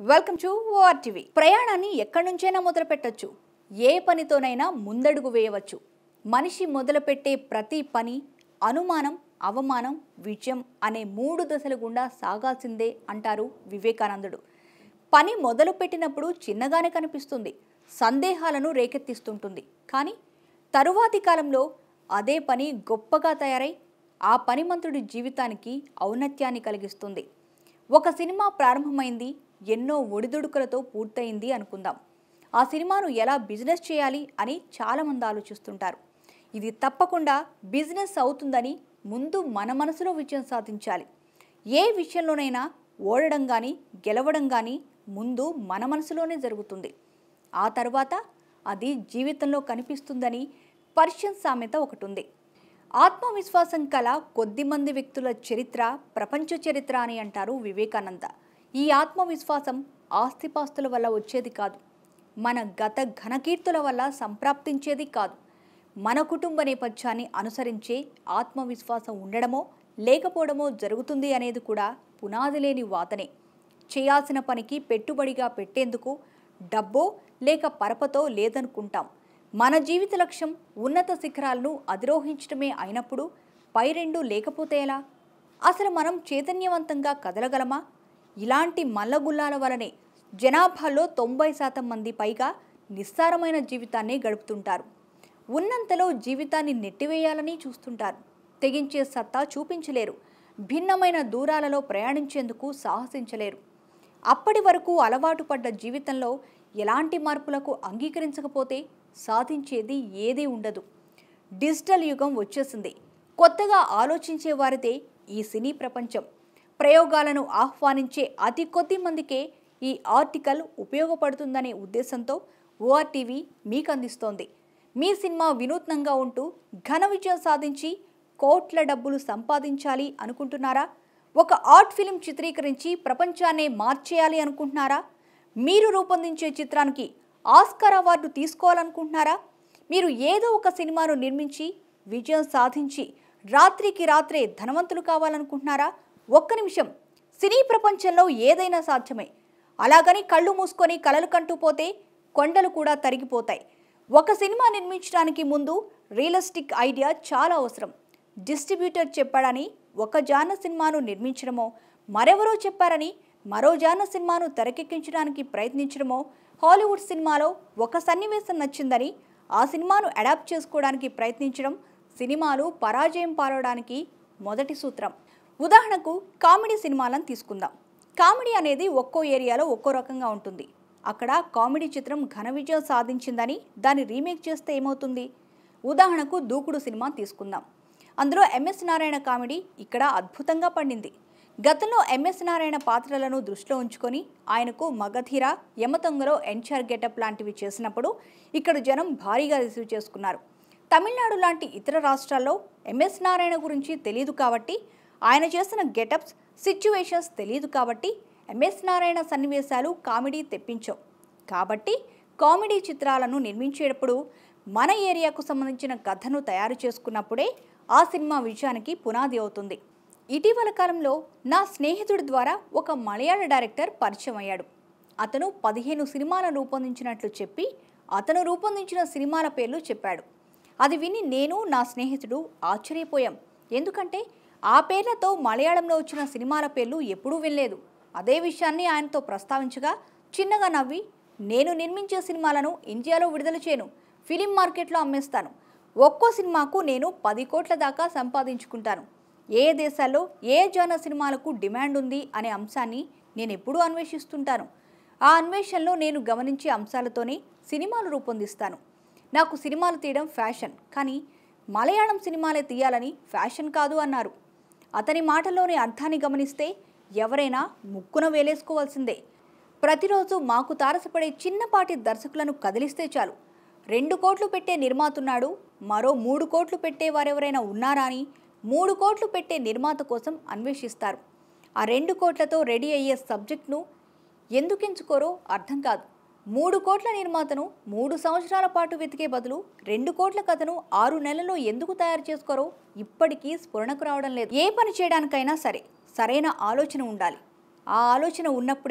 Welcome to ORTV. ప్రయాణాన్ని ఎక్కడి నుంచైనా మొదలు పెట్టొచ్చు. ఏ పనితోనైనా ముందడుగు వేయవచ్చు. మనిషి మొదలుపెట్టే ప్రతి పని అనుమానం, అవమానం, విజయం అనే 3 దశల గుండా సాగాల్సిందే అంటారు వివేకానందుడు. పని మొదలుపెట్టినప్పుడు చిన్నగానే కనిపిస్తుంది, సందేహాలను రేకెత్తిస్తుంటుంది. కానీ తరువాతి కాలంలో అదే పని గొప్పగా తయారై ఆ పనిమంతుడి జీవితానికి ఔన్నత్యాన్ని కలిగిస్తుంది. ఒక సినిమా ప్రారంభమైంది, ఎన్నో ఒడిదుడుకులతో పూర్తయింది అనుకుందాం. ఆ సినిమాను ఎలా బిజినెస్ చేయాలి అని చాలామంది ఆలోచిస్తుంటారు. ఇది తప్పకుండా బిజినెస్ అవుతుందని ముందు మన మనసులో విజయం సాధించాలి. ఏ విషయంలోనైనా ఓడడం కానీ గెలవడం కానీ ముందు మన మనసులోనే జరుగుతుంది. ఆ తర్వాత అది జీవితంలో కనిపిస్తుందని పర్షియన్ సామెత ఒకటి ఉంది. ఆత్మవిశ్వాసం కల కొద్దిమంది వ్యక్తుల చరిత్ర ప్రపంచ చరిత్ర అని అంటారు వివేకానంద. ఈ ఆత్మవిశ్వాసం ఆస్తిపాస్తుల వల్ల వచ్చేది కాదు, మన గత ఘనకీర్తుల వల్ల సంప్రాప్తించేది కాదు. మన కుటుంబ నేపథ్యాన్ని అనుసరించే ఆత్మవిశ్వాసం ఉండడమో లేకపోవడమో జరుగుతుంది అనేది కూడా పునాది లేని వాదనే. చేయాల్సిన పనికి పెట్టుబడిగా పెట్టేందుకు డబ్బో లేక పరపతో లేదనుకుంటాం. మన జీవిత లక్ష్యం ఉన్నత శిఖరాలను అధిరోహించడమే అయినప్పుడు పై రెండు లేకపోతే ఎలా? అసలు మనం చైతన్యవంతంగా కదలగలమా? ఇలాంటి మల్లగుల్లాల వలనే జనాభాలో 90% మంది పైగా నిస్సారమైన జీవితాన్ని గడుపుతుంటారు. ఉన్నంతలో జీవితాన్ని నెట్టివేయాలని చూస్తుంటారు. తెగించే సత్తా చూపించలేరు. భిన్నమైన దూరాలలో ప్రయాణించేందుకు సాహసించలేరు. అప్పటి వరకు అలవాటు పడ్డ జీవితంలో ఎలాంటి మార్పులకు అంగీకరించకపోతే సాధించేది ఏదీ ఉండదు. డిజిటల్ యుగం వచ్చేసింది. కొత్తగా ఆలోచించే వారిదే ఈ సినీ ప్రపంచం. ప్రయోగాలను ఆహ్వానించే అతి కొద్ది మందికే ఈ ఆర్టికల్ ఉపయోగపడుతుందనే ఉద్దేశంతో ORTV మీకు అందిస్తోంది. మీ సినిమా వినూత్నంగా ఉంటూ ఘన విజయం సాధించి కోట్ల డబ్బులు సంపాదించాలి అనుకుంటున్నారా? ఒక ఆర్ట్ ఫిలిం చిత్రీకరించి ప్రపంచాన్నే మార్చేయాలి అనుకుంటున్నారా? మీరు రూపొందించే చిత్రానికి ఆస్కార్ అవార్డు తీసుకోవాలనుకుంటున్నారా? మీరు ఏదో ఒక సినిమాను నిర్మించి విజయం సాధించి రాత్రికి రాత్రే ధనవంతులు కావాలనుకుంటున్నారా? ఒక్క నిమిషం, సినీ ప్రపంచంలో ఏదైనా సాధ్యమే. అలాగని కళ్ళు మూసుకొని కలలు కంటూ పోతే కొండలు కూడా తరిగిపోతాయి. ఒక సినిమా నిర్మించడానికి ముందు రియలిస్టిక్ ఐడియా చాలా అవసరం. డిస్ట్రిబ్యూటర్ చెప్పాడని ఒక జానర్ సినిమాను నిర్మించడమో, మరెవరో చెప్పారని మరో జానర్ సినిమాను తెరకెక్కించడానికి ప్రయత్నించడమో, హాలీవుడ్ సినిమాలో ఒక సన్నివేశం నచ్చిందని ఆ సినిమాను అడాప్ట్ చేసుకోవడానికి ప్రయత్నించడం సినిమాలు పరాజయం పాలవడానికి మొదటి సూత్రం. ఉదాహరణకు కామెడీ సినిమాలను తీసుకుందాం. కామెడీ అనేది ఒక్కో ఏరియాలో ఒక్కో రకంగా ఉంటుంది. అక్కడ కామెడీ చిత్రం ఘన విజయం సాధించిందని దాన్ని రీమేక్ చేస్తే ఏమవుతుంది? ఉదాహరణకు దూకుడు సినిమా తీసుకుందాం. అందులో MS నారాయణ కామెడీ ఇక్కడ అద్భుతంగా పండింది. గతంలో MS నారాయణ పాత్రలను దృష్టిలో ఉంచుకొని ఆయనకు మగధీర, యమదొంగలో NTR గెటప్ లాంటివి చేసినప్పుడు ఇక్కడ జనం భారీగా రిసీవ్ చేసుకున్నారు. తమిళనాడు లాంటి ఇతర రాష్ట్రాల్లో MS నారాయణ గురించి తెలియదు కాబట్టి, ఆయన చేసిన గెటప్స్, సిచ్యువేషన్స్ తెలియదు కాబట్టి MS నారాయణ సన్నివేశాలు కామెడీ తెప్పించవు. కాబట్టి కామెడీ చిత్రాలను నిర్మించేటప్పుడు మన ఏరియాకు సంబంధించిన కథను తయారు చేసుకున్నప్పుడే ఆ సినిమా విజయానికి పునాది అవుతుంది. ఇటీవల కాలంలో నా స్నేహితుడి ద్వారా ఒక మలయాళ డైరెక్టర్ పరిచయం అయ్యాడు. అతను 15 సినిమాలను రూపొందించినట్లు చెప్పి అతను రూపొందించిన సినిమాల పేర్లు చెప్పాడు. అది విని నేను, నా స్నేహితుడు ఆశ్చర్యపోయాం. ఎందుకంటే ఆ పేర్లతో మలయాళంలో వచ్చిన సినిమాల పేర్లు ఎప్పుడూ వినలేదు. అదే విషయాన్ని ఆయనతో ప్రస్తావించగా చిన్నగా నవ్వి, నేను నిర్మించే సినిమాలను ఇండియాలో విడుదల చేయను, ఫిలిం మార్కెట్లో అమ్మేస్తాను. ఒక్కో సినిమాకు నేను 10 కోట్ల దాకా సంపాదించుకుంటాను. ఏ దేశాల్లో ఏ జానర్ సినిమాలకు డిమాండ్ ఉంది అనే అంశాన్ని నేను ఎప్పుడూ అన్వేషిస్తుంటాను. ఆ అన్వేషణలో నేను గమనించే అంశాలతోనే సినిమాలు రూపొందిస్తాను. నాకు సినిమాలు తీయడం ఫ్యాషన్, కానీ మలయాళం సినిమాలే తీయాలని ఫ్యాషన్ కాదు అన్నారు. అతని మాటల్లోని అర్థాన్ని గమనిస్తే ఎవరైనా ముక్కున వేలేసుకోవాల్సిందే. ప్రతిరోజు మాకు తారసపడే చిన్నపాటి దర్శకులను కదిలిస్తే చాలు 2 కోట్లు పెట్టే నిర్మాతున్నాడు, మరో 3 కోట్లు పెట్టే వారెవరైనా ఉన్నారా అని 3 కోట్లు పెట్టే నిర్మాత కోసం అన్వేషిస్తారు. ఆ 2 కోట్లతో రెడీ అయ్యే సబ్జెక్ట్ను ఎందుకు ఎంచుకోరో అర్థం కాదు. 3 కోట్ల నిర్మాతను 3 సంవత్సరాల పాటు వెతికే బదులు 2 కోట్ల కథను 6 నెలల్లో ఎందుకు తయారు చేసుకోరో ఇప్పటికీ స్ఫురణకు రావడం లేదు. ఏ పని చేయడానికైనా సరే సరైన ఆలోచన ఉండాలి. ఆ ఆలోచన ఉన్నప్పుడే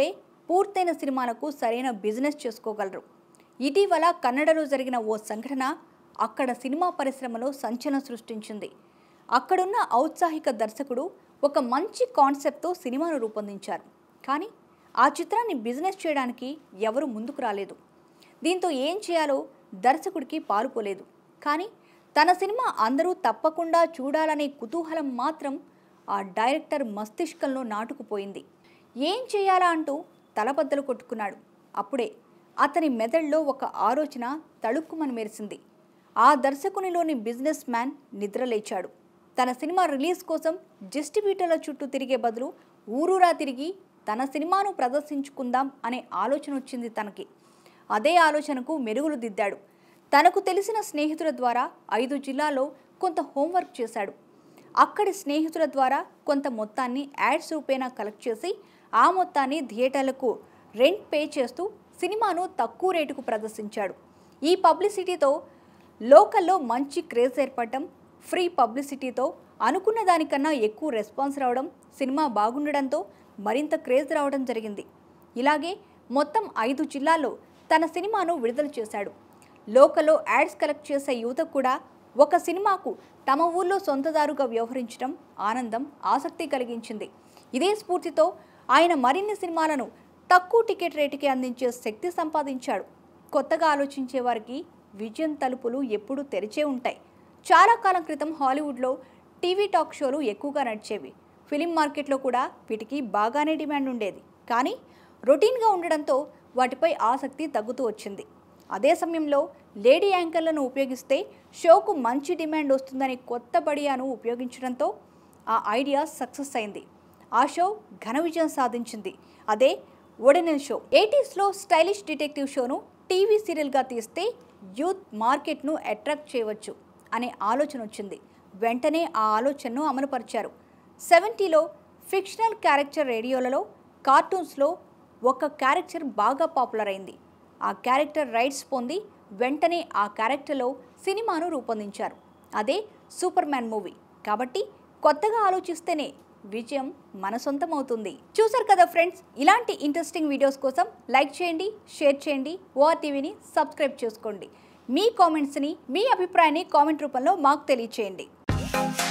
పూర్తయిన సినిమాలకు సరైన బిజినెస్ చేసుకోగలరు. ఇటీవల కన్నడలో జరిగిన ఓ సంఘటన అక్కడ సినిమా పరిశ్రమలో సంచలనం సృష్టించింది. అక్కడున్న ఔత్సాహిక దర్శకుడు ఒక మంచి కాన్సెప్ట్తో సినిమాను రూపొందించారు. కానీ ఆ చిత్రాన్ని బిజినెస్ చేయడానికి ఎవరు ముందుకు రాలేదు. దీంతో ఏం చేయాలో దర్శకుడికి పాలుపోలేదు. కానీ తన సినిమా అందరూ తప్పకుండా చూడాలనే కుతూహలం మాత్రం ఆ డైరెక్టర్ మస్తిష్కంలో నాటుకుపోయింది. ఏం చేయాలా అంటూ తలబద్దలు కొట్టుకున్నాడు. అప్పుడే అతని మెదడులో ఒక ఆలోచన తళుక్కుమని మెరిసింది. ఆ దర్శకునిలోని బిజినెస్ మ్యాన్ నిద్రలేచాడు. తన సినిమా రిలీజ్ కోసం డిస్ట్రిబ్యూటర్ల చుట్టూ తిరిగే బదులు ఊరూరా తిరిగి తన సినిమాను ప్రదర్శించుకుందాం అనే ఆలోచన వచ్చింది తనకి. అదే ఆలోచనకు మెరుగులు దిద్దాడు. తనకు తెలిసిన స్నేహితుల ద్వారా 5 జిల్లాల్లో కొంత హోంవర్క్ చేశాడు. అక్కడి స్నేహితుల ద్వారా కొంత మొత్తాన్ని యాడ్స్ రూపేణా కలెక్ట్ చేసి ఆ మొత్తాన్ని థియేటర్లకు రెంట్ పే చేస్తూ సినిమాను తక్కువ రేటుకు ప్రదర్శించాడు. ఈ పబ్లిసిటీతో లోకల్లో మంచి క్రేజ్ ఏర్పడటం, ఫ్రీ పబ్లిసిటీతో అనుకున్న దానికన్నా ఎక్కువ రెస్పాన్స్ రావడం, సినిమా బాగుండడంతో మరింత క్రేజ్ రావడం జరిగింది. ఇలాగే మొత్తం 5 జిల్లాల్లో తన సినిమాను విడుదల చేశాడు. లోకల్లో యాడ్స్ కలెక్ట్ చేసే యువత కూడా ఒక సినిమాకు తమ ఊళ్ళో సొంతదారుగా వ్యవహరించడం ఆనందం, ఆసక్తి కలిగించింది. ఇదే స్ఫూర్తితో ఆయన మరిన్ని సినిమాలను తక్కువ టికెట్ రేటుకి అందించే శక్తి సంపాదించాడు. కొత్తగా ఆలోచించే వారికి విజయం తలుపులు ఎప్పుడూ తెరిచే ఉంటాయి. చాలా కాలం క్రితం హాలీవుడ్లో టీవీ టాక్ షోలు ఎక్కువగా నడిచేవి. ఫిలిం మార్కెట్లో కూడా వీటికి బాగానే డిమాండ్ ఉండేది. కానీ రొటీన్గా ఉండడంతో వాటిపై ఆసక్తి తగ్గుతూ వచ్చింది. అదే సమయంలో లేడీ యాంకర్లను ఉపయోగిస్తే షోకు మంచి డిమాండ్ వస్తుందని కొత్త బడియాను ఉపయోగించడంతో ఆ ఐడియా సక్సెస్ అయింది. ఆ షో ఘన విజయం సాధించింది. అదే ఒడినెల్ షో. 80స్లో స్టైలిష్ డిటెక్టివ్ షోను టీవీ సీరియల్గా తీస్తే యూత్ మార్కెట్ను అట్రాక్ట్ చేయవచ్చు అనే ఆలోచన వచ్చింది. వెంటనే ఆ ఆలోచనను అమలుపరిచారు. 70లో ఫిక్షనల్ క్యారెక్టర్ రేడియోలలో, కార్టూన్స్లో ఒక క్యారెక్టర్ బాగా పాపులర్ అయింది. ఆ క్యారెక్టర్ రైట్స్ పొంది వెంటనే ఆ క్యారెక్టర్లో సినిమాను రూపొందించారు. అదే సూపర్ మ్యాన్ మూవీ. కాబట్టి కొత్తగా ఆలోచిస్తేనే విజయం మన సొంతం అవుతుంది. చూసారు కదా ఫ్రెండ్స్, ఇలాంటి ఇంట్రెస్టింగ్ వీడియోస్ కోసం లైక్ చేయండి, షేర్ చేయండి, ORTVని సబ్స్క్రైబ్ చేసుకోండి. మీ కామెంట్స్ని, మీ అభిప్రాయాన్ని కామెంట్ రూపంలో మాకు తెలియచేయండి.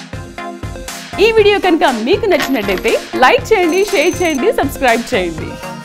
ఈ వీడియో కనుక మీకు నచ్చినట్లయితే లైక్ చేయండి, షేర్ చేయండి, సబ్స్క్రైబ్ చేయండి.